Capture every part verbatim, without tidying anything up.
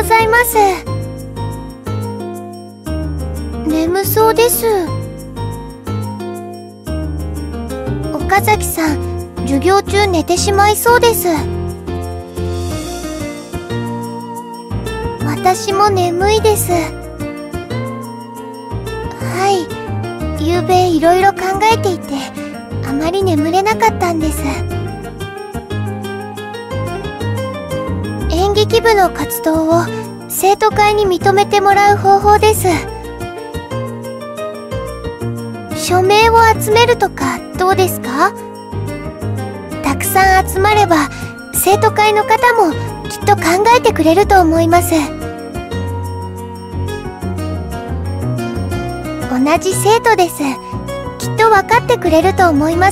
ざいます。眠そうです。岡崎さん、授業中寝てしまいそうです。私も眠いです。はい、ゆうべいろいろ考えていてあまり眠れなかったんです。演劇部の活動を生徒会に認めてもらう方法です。署名を集めるとかどうですか？たくさん集まれば生徒会の方もきっと考えてくれると思います。同じ生徒です。きっと分かってくれると思います。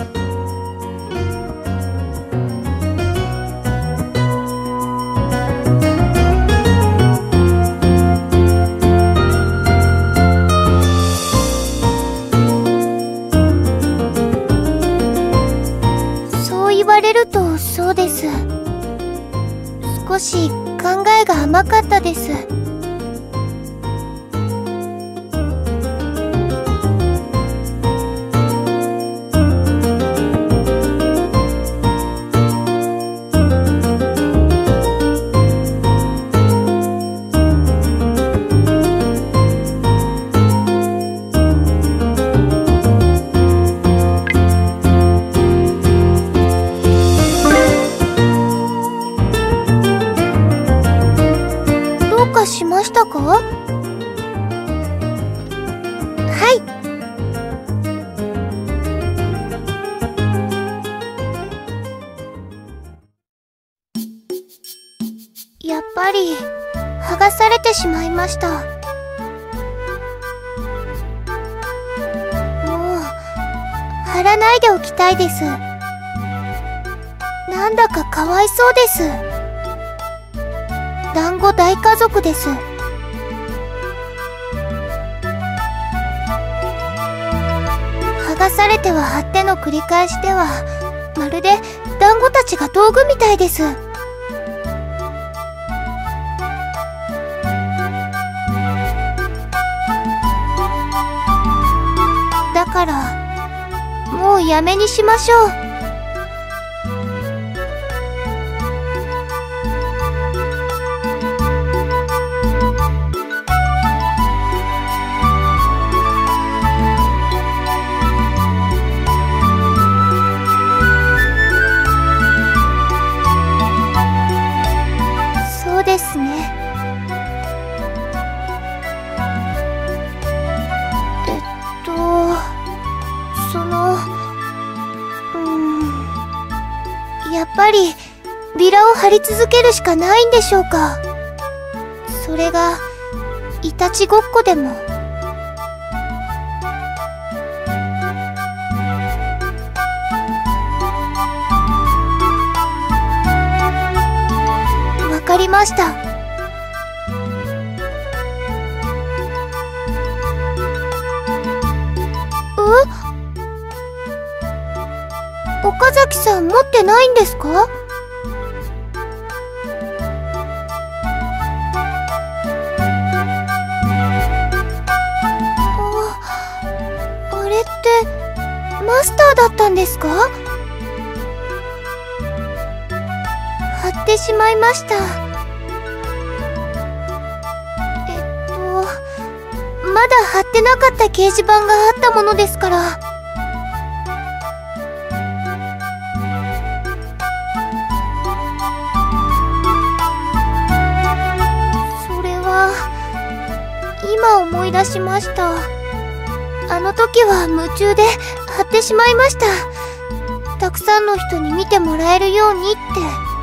そう言われるとそうです。少し考えが甘かったです。しましたか？はい。やっぱり剥がされてしまいました。もう貼らないでおきたいです。なんだかかわいそうです。団子大家族です。剥がされては貼っての繰り返しではまるで団子たちが道具みたいです。だからもうやめにしましょう。ですね。えっとそのうーんやっぱりビラを貼り続けるしかないんでしょうか。それがいたちごっこでも。わかりました。え？岡崎さん持ってないんですか？あ、あれってマスターだったんですか？貼ってしまいました。えっとまだ貼ってなかった掲示板があったものですから。それは今思い出しました。あの時は夢中で貼ってしまいました。たくさんの人に見てもらえるようにって。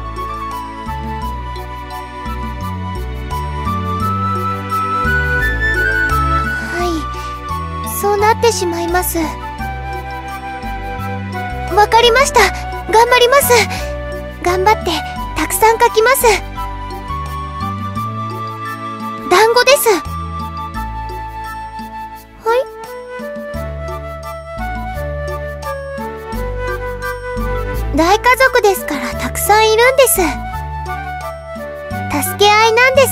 そうなってしまいます。わかりました。頑張ります。頑張ってたくさん書きます。団子です。はい。大家族ですからたくさんいるんです。助け合いななんです。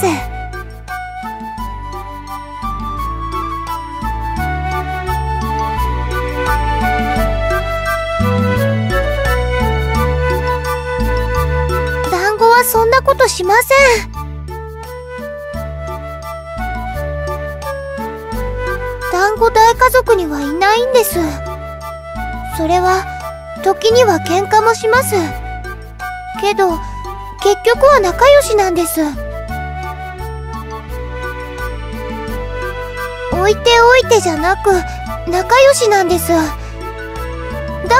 団子はそんなことしません。団子大家族にはいないんです。それは時には喧嘩もします。けど結局は仲良しなんです。置いておいてじゃなく仲良しなんです。だから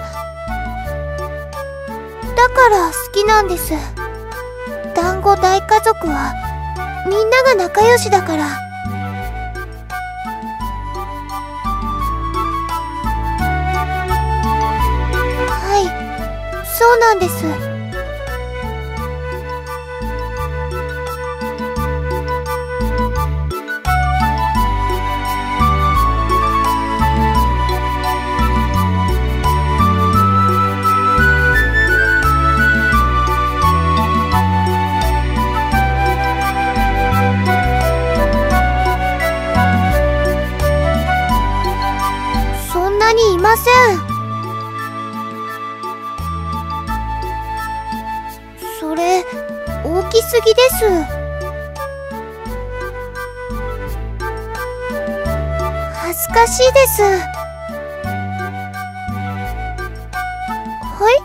だから好きなんです。団子大家族はみんなが仲良しだから。はい、そうなんです。いません。それ大きすぎです。恥ずかしいです。はい。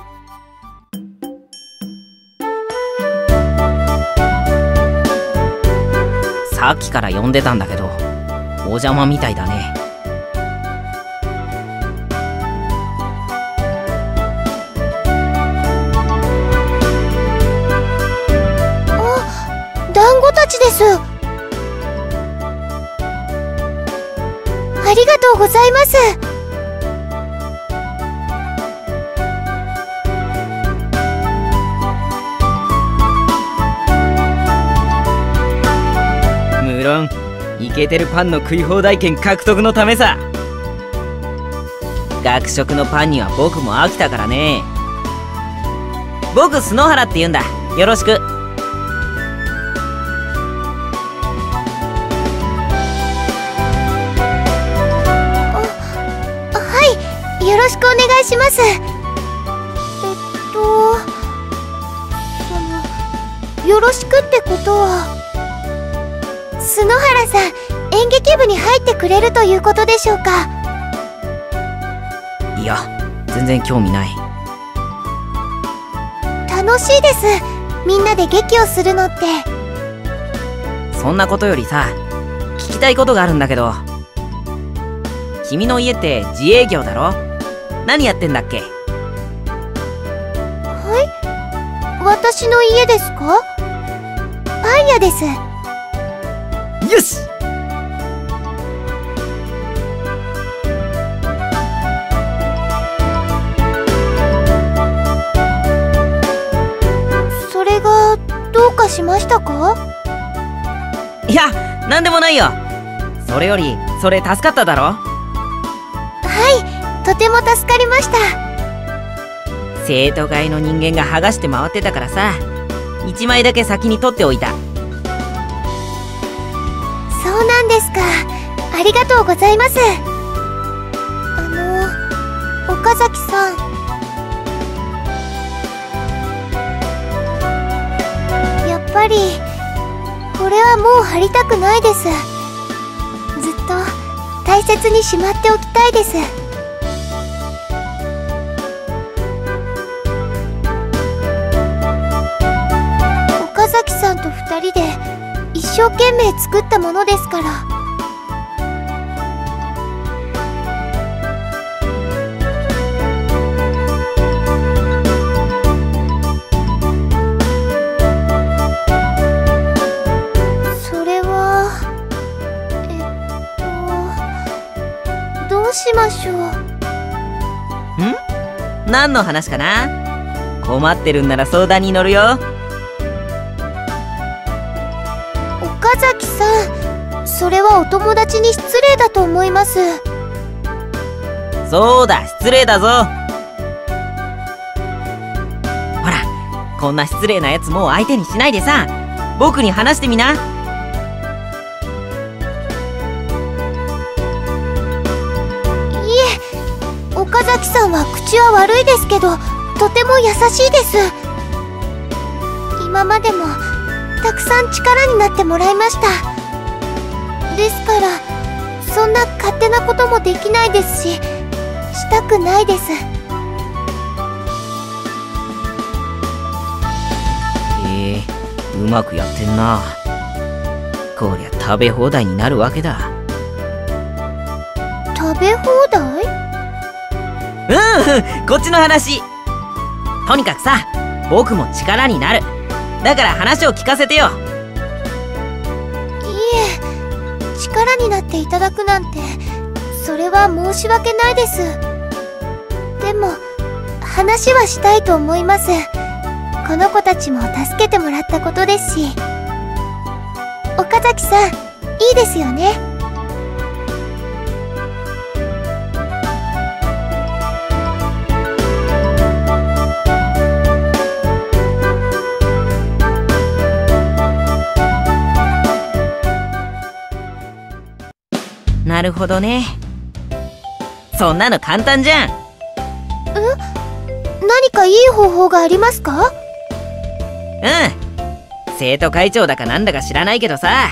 さっきから呼んでたんだけどお邪魔みたいだね。 団子たちです。ありがとうございます。 無論イケてるパンの食い放題券獲得のためさ。学食のパンには僕も飽きたからね。僕スノハラって言うんだ。よろしく。 よろしくお願いします。えっとそのよろしくってことはスノハラさん演劇部に入ってくれるということでしょうか。 いや全然興味ない。 楽しいです。みんなで劇をするのって。 そんなことよりさ聞きたいことがあるんだけど。君の家って自営業だろ。何やってんだっけ。 はい、私の家ですか。パン屋です。 よし。 それがどうかしましたか。 いやなんでもないよ。それよりそれ助かっただろ。 はい、とても助かりました。 生徒会の人間が剥がして回ってたからさいちまいだけ先に取っておいた。 そうなんですか。ありがとうございます。あの岡崎さん、やっぱりこれはもう貼りたくないです。ずっと大切にしまっておきたいです。岡崎さんと二人で一生懸命作ったものですから。それはえっとどうしましょう。 ん？何の話かな？困ってるんなら相談に乗るよ。 岡崎さん、それはお友達に失礼だと思います。 そうだ、失礼だぞ。ほら、こんな失礼なやつもう相手にしないでさ、 僕に話してみな。 岡崎さんは口は悪いですけど、とても優しいです。今までもたくさん力になってもらいました。ですからそんな勝手なこともできないですし、したくないです。 へえ、うまくやってんな。こりゃ食べ放題になるわけだ。 食べ放題？ うん、こっちの話。とにかくさ、僕も力になる。だから話を聞かせてよ。 いえ、力になっていただくなんて、それは申し訳ないです。でも話はしたいと思います。この子たちも助けてもらったことですし。岡崎さん、いいですよね。 なるほどね。そんなの簡単じゃん。 え？何かいい方法がありますか？ うん、生徒会長だかなんだか知らないけどさ、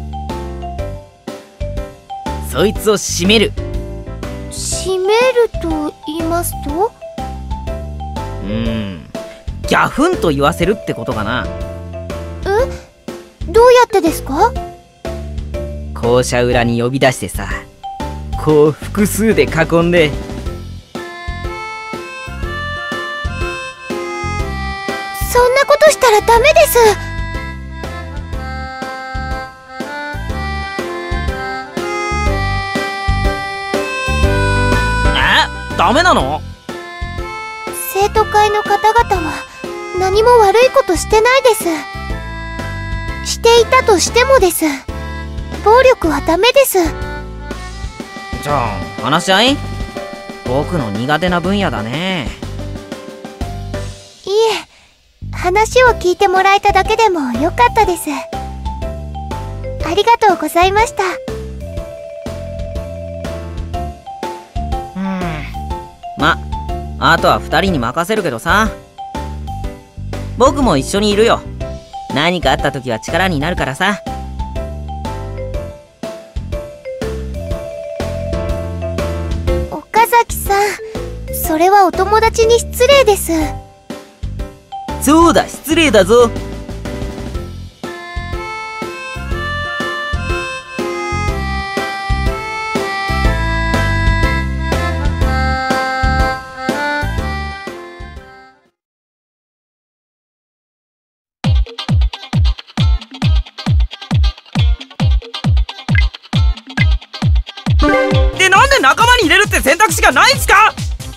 そいつを締める。 締めると言いますと？ うーん、ギャフンと言わせるってことかな。 え？どうやってですか？ 校舎裏に呼び出してさ、こう複数で囲んで。 そんなことしたらダメです。 え？ダメなの？ 生徒会の方々は何も悪いことしてないです。していたとしてもです。暴力はダメです。 じゃあ話し合い？僕の苦手な分野だね。 いえ、話を聞いてもらえただけでもよかったです。ありがとうございました。 うん、ま、あとは二人に任せるけどさ。僕も一緒にいるよ。何かあった時は力になるからさ。 岡崎さん、それはお友達に失礼です。 そうだ、失礼だぞ。で、なんで仲間に入れるって選択肢がないんすか？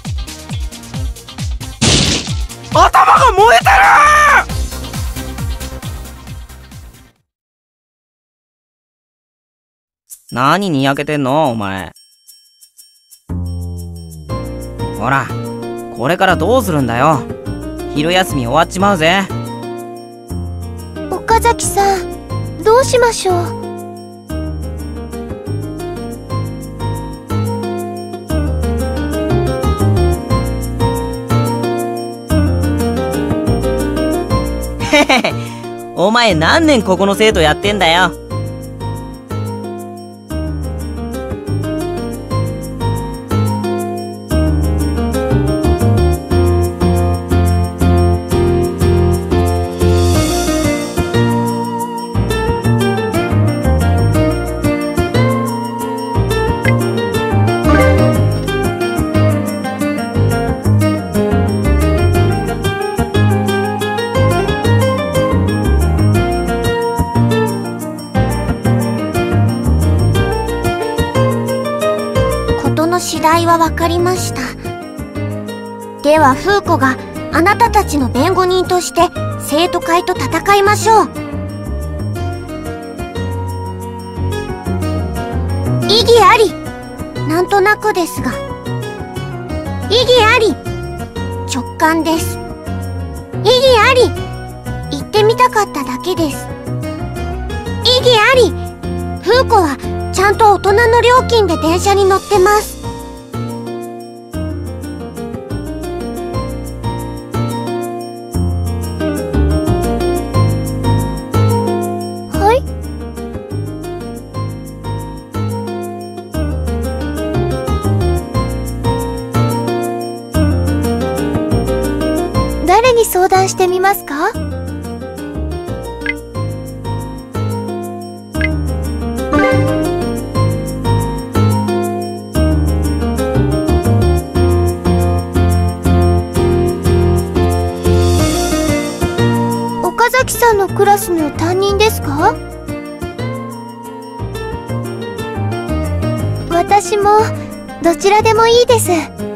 頭が燃えてる！何にやけてんのお前。ほら、これからどうするんだよ。昼休み終わっちまうぜ。 岡崎さん、どうしましょう。 お前何年ここの生徒やってんだよ。 次第は分かりました。ではフーコがあなたたちの弁護人として生徒会と戦いましょう。異議あり。なんとなくですが。異議あり。直感です。異議あり。言ってみたかっただけです。 異議あり。フーコはちゃんと大人の料金で電車に乗ってます。 はい。誰に相談してみますか？岡崎さんのクラスの担任ですか？私もどちらでもいいです。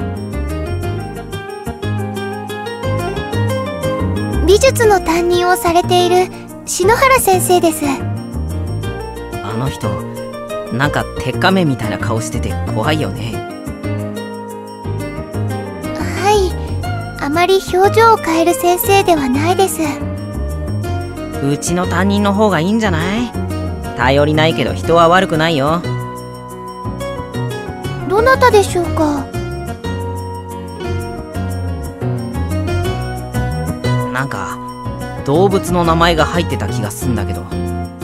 美術の担任をされている篠原先生です。 あの人なんか鉄仮面みたいな顔してて怖いよね。 はい、あまり表情を変える先生ではないです。 うちの担任の方がいいんじゃない？頼りないけど人は悪くないよ。 どなたでしょうか？ なんか動物の名前が入ってた気がすんだけど。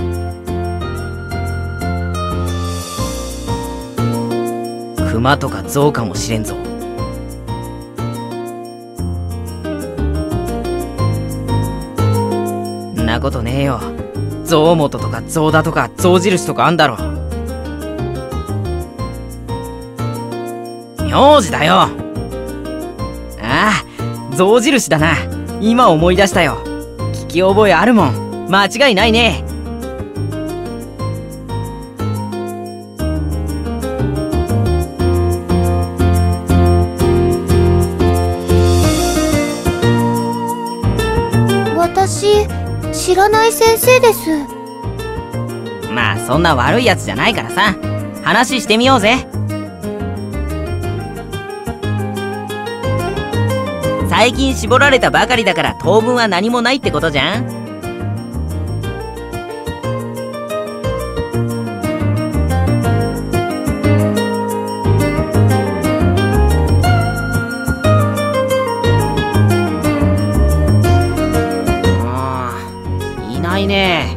熊とか象かもしれんぞ。んなことねえよ。象元とか象田とか象印とかあんだろ。名字だよ。ああ、象印だな。今思い出したよ。聞き覚えあるもん。間違いないね。 私、知らない先生です。 まあそんな悪いやつじゃないからさ。話してみようぜ。最近絞られたばかりだから当分は何もないってことじゃん。ああ、いないね。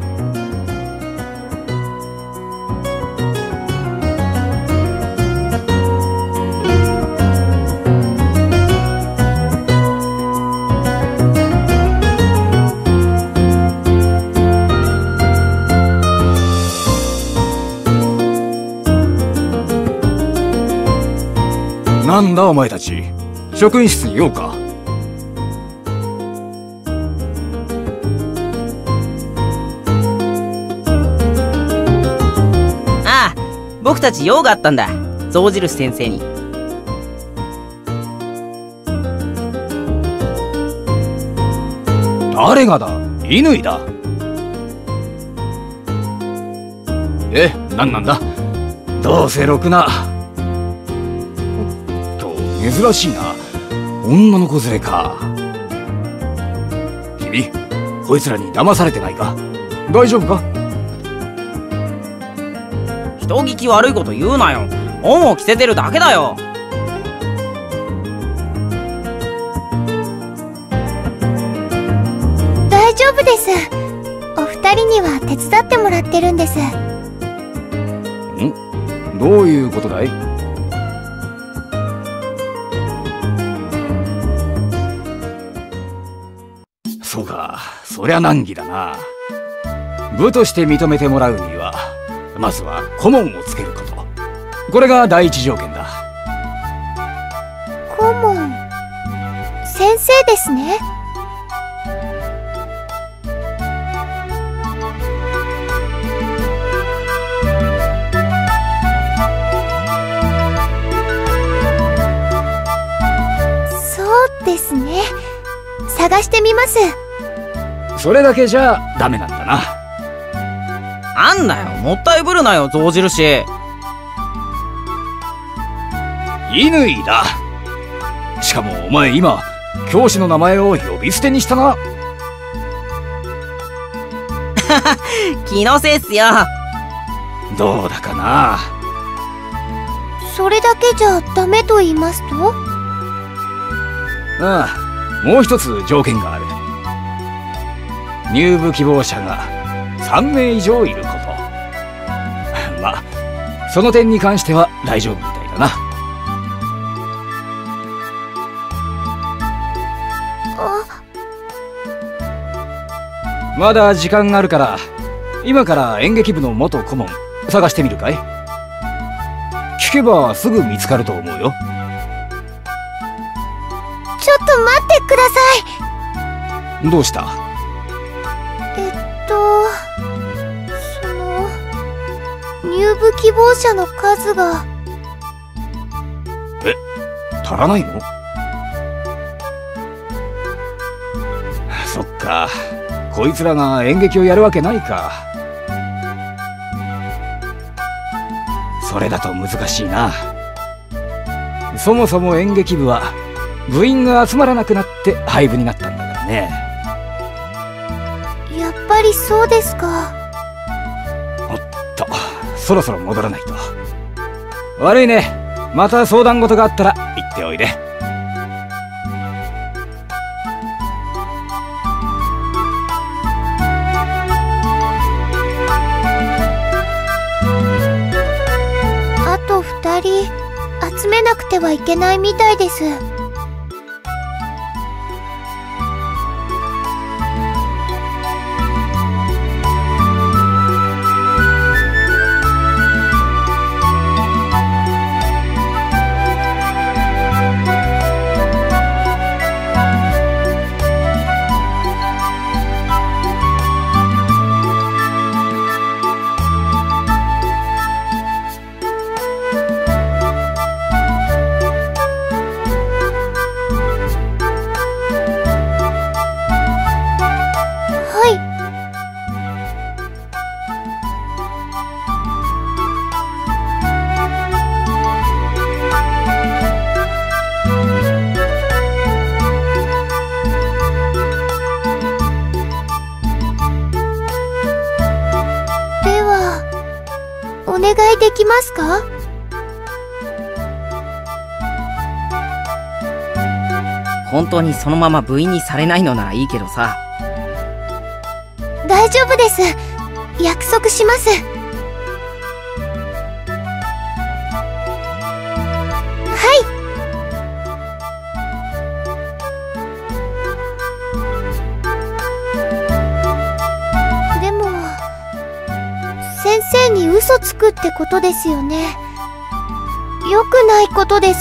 なんだお前たち、職員室に用か？ ああ、僕たち用があったんだ。象印先生に。 誰がだ？乾だ。え、なんなんだ？どうせろくな。珍しいな。女の子連れか。君、こいつらに騙されてないか？大丈夫か？ 人聞き悪いこと言うなよ。恩を着せてるだけだよ。 大丈夫です。お二人には手伝ってもらってるんです。 ん？どういうことだい？そうか、そりゃ難儀だな。部として認めてもらうには、まずは顧問をつけること。これが第一条件だ。 顧問、先生ですね。そうですね。探してみます。 それだけじゃダメなんだな。 あんなよ、もったいぶるなよ、象印。 乾だ。しかもお前今教師の名前を呼び捨てにしたな。 気のせいっすよ。 どうだかな。 それだけじゃダメと言いますと？ ああ、もう一つ条件がある。入部希望者がさんめい以上いること。まあその点に関しては大丈夫みたいだな。まだ時間があるから今から演劇部の元顧問探してみるかい？聞けばすぐ見つかると思うよ。 ちょっと待ってください。 どうした？ えっとその入部希望者の数が。 え、足らないの？そっか、こいつらが演劇をやるわけないか。それだと難しいな。そもそも演劇部は部員が集まらなくなって廃部になったんだからね。 やっぱりそうですか。 おっと、そろそろ戻らないと。悪いね。また相談事があったら言っておいで。 あとふたり集めなくてはいけないみたいです。お願いできますか？ 本当にそのまま部員にされないのならいいけどさ。 大丈夫です。約束します。はい。でも先生に嘘つくってことですよね。良くないことです。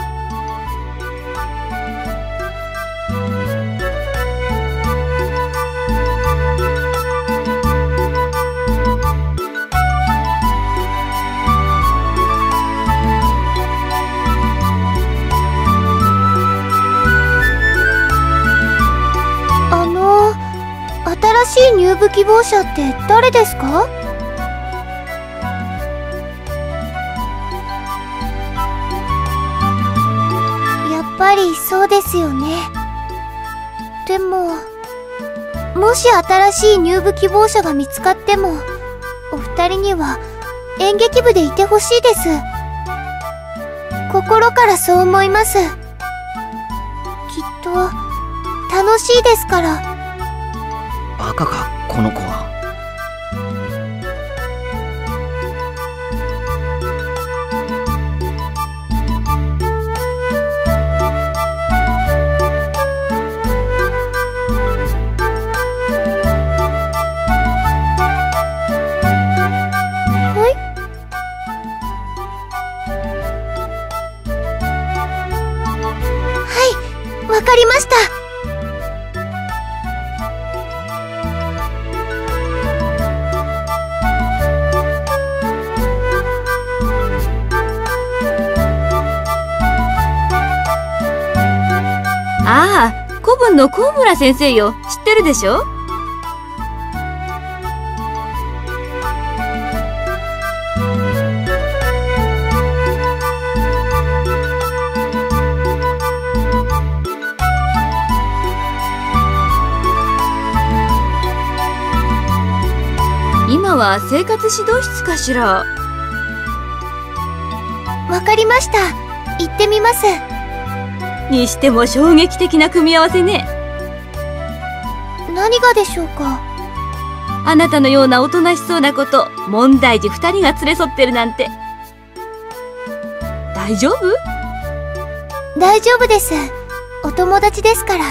あの、新しい入部希望者って誰ですか？やっぱりそうですよね。でも、もし新しい入部希望者が見つかっても、お二人には演劇部でいてほしいです。心からそう思います。きっと楽しいですから。 バカか、この子は。 わかりました。 ああ、古文の高村先生よ。知ってるでしょ？ は生活指導室かしら。 わかりました。行ってみます。 にしても衝撃的な組み合わせね。 何がでしょうか。 あなたのようなおとなしそうな子と問題児二人が連れ添ってるなんて。大丈夫？ 大丈夫です。お友達ですから。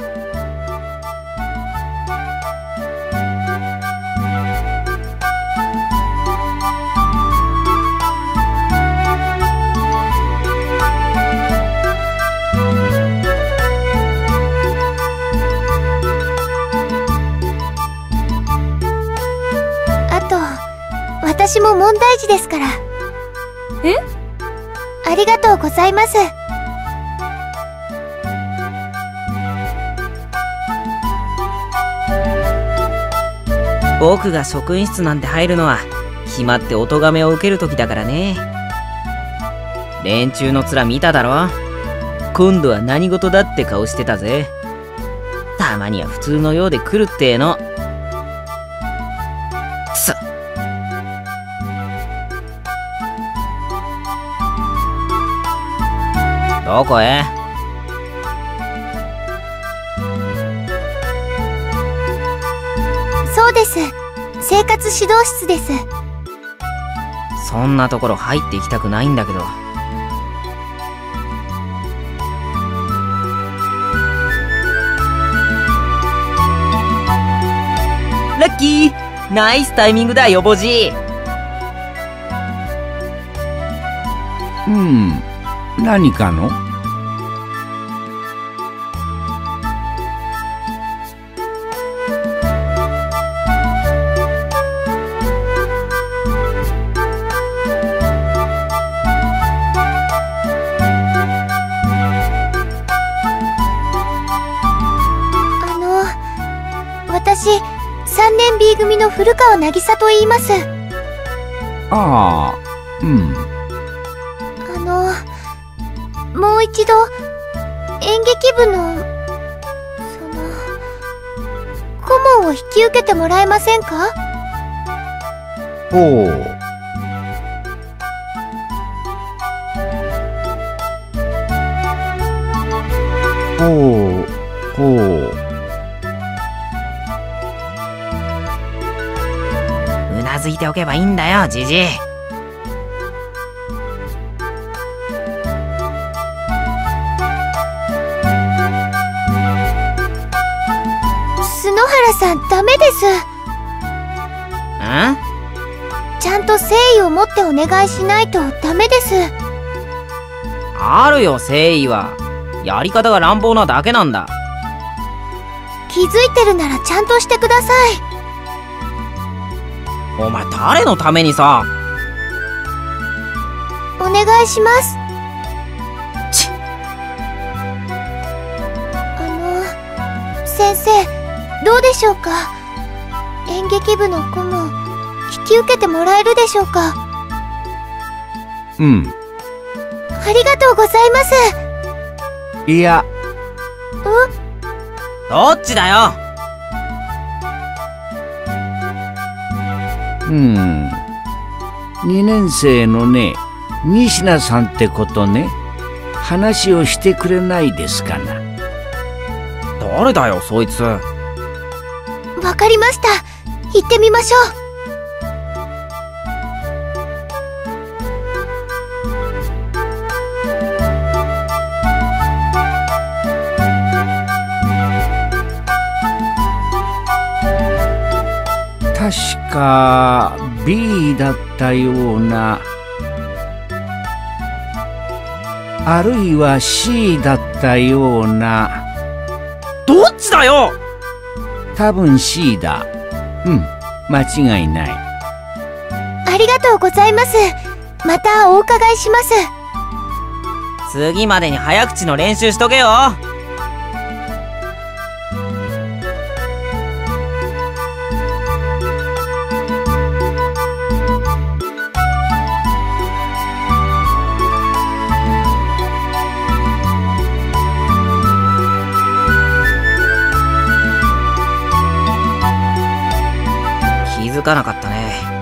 私も問題児ですから。 え？ ありがとうございます。 僕が職員室なんて入るのは決まってお咎めを受ける時だからね。連中の面見ただろ。今度は何事だって顔してたぜ。たまには普通のようで来るってえの。くそ。どこへ？ そうです。生活指導室です。 そんなところ入っていきたくないんだけど。ラッキー！ナイスタイミングだよ、ボジ。 うん。何かの？ あの、私、さんねん B 組の古川渚と言います。 ああ、うん。 あの、もう一度演劇部のその顧問を引き受けてもらえませんか？ ほう。ほうほう。 うなずいておけばいいんだよ、じじい。 篠原さん、ダメです。 ん？ ちゃんと誠意を持ってお願いしないとダメです。 あるよ、誠意は。やり方が乱暴なだけなんだ。 気づいてるならちゃんとしてください。 お前誰のためにさ。 お願いします。 ちっ。 あの、先生、どうでしょうか。演劇部の顧問引き受けてもらえるでしょうか。 うん。 ありがとうございます。 いや。 う？ どっちだよ。 うん。にねん生のね、仁科さんってことね。話をしてくれないですかな。 誰だよ、そいつ。 わかりました。行ってみましょう。 確か B だったような、あるいは C だったような。 どっちだよ。 多分 C だ。うん、間違いない。 ありがとうございます。またお伺いします。 次までに早口の練習しとけよ。気づかなかったね。